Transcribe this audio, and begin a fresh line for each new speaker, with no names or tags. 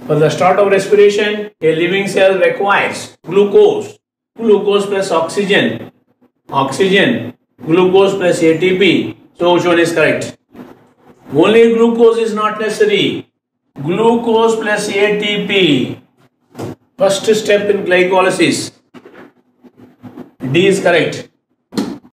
For the start of respiration, a living cell requires glucose, glucose plus oxygen, oxygen, glucose plus ATP. So which one is correct? Only glucose is not necessary. Glucose plus ATP. First step in glycolysis. D is correct.